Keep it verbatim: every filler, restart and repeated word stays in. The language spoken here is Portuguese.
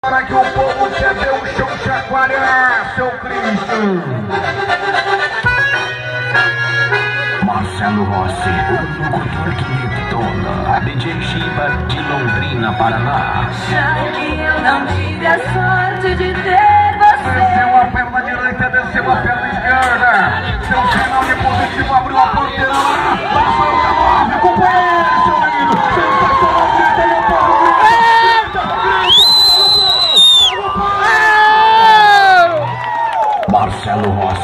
Para que o povo quer ver o chão chacoalhar, seu Cristo. Marcelo Rossi, o locutor que detona. D J Shiba de Londrina, Paraná. Já que eu não tive a sorte de ter